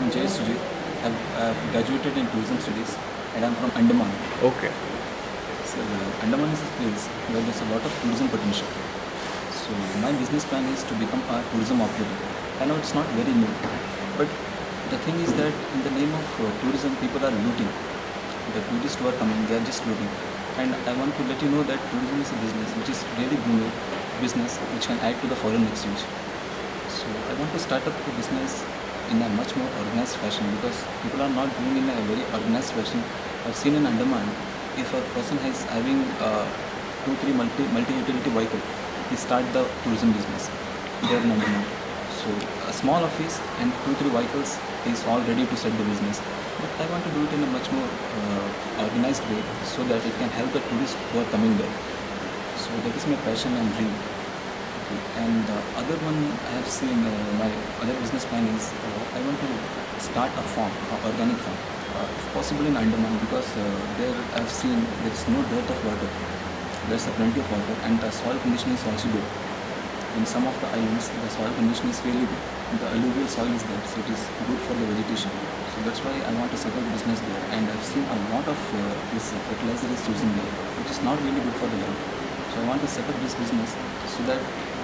I'm Jay Sujit. I've graduated in tourism studies and I'm from Andaman. Okay. So Andaman is a place where there's a lot of tourism potential. So my business plan is to become a tourism operator. I know it's not very new, but the thing is that in the name of tourism, people are looting. The tourists who are coming, they are just looting. And I want to let you know that tourism is a business which is really booming business which can add to the foreign exchange. So I want to start up the business in a much more organized fashion because people are not doing in a very organized fashion. I've seen in Andaman, if a person is having 2-3 multi-utility vehicle, he start the tourism business there in Andaman. So a small office and 2-3 vehicles is all ready to set the business. But I want to do it in a much more organized way so that it can help the tourists who are coming there. So that is my passion and dream. Okay. And the other one I have seen, my other business plan is I want to start a farm, an organic farm, if possible in Andaman because there I have seen there is no dearth of water. There is plenty of water and the soil condition is also good. In some of the islands, the soil condition is really good. The alluvial soil is there, so it is good for the vegetation. So that's why I want to set up business there. And I've seen a lot of this fertilizer is using there, which is not really good for the land. So I want to set up this business so that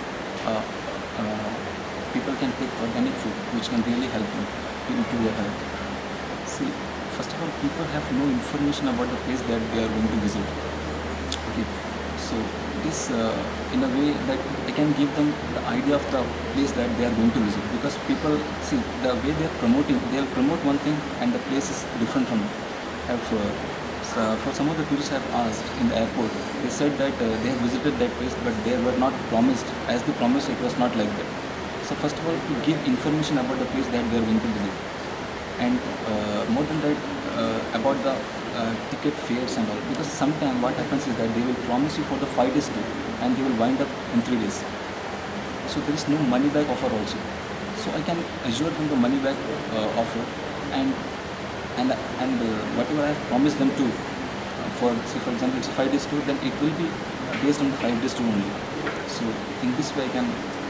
people can take organic food, which can really help them to improve their health. See, first of all, people have no information about the place that they are going to visit. Okay, so this in a way that I can give them the idea of the place that they are going to visit because people see the way they are promoting, they will promote one thing and the place is different from it. For some of the tourists I have asked in the airport, they said that they have visited that place but they were not promised, as they promised it was not like that. So first of all, to give information about the place that they are going to visit, and more than that about the ticket fares and all, because sometimes what happens is that they will promise you for the 5 days tour and they will wind up in 3 days. So there is no money back offer also. So I can assure them the money back offer and whatever I have promised them to for example it's a 5 days tour, then it will be based on the 5 days tour only. So in this way I can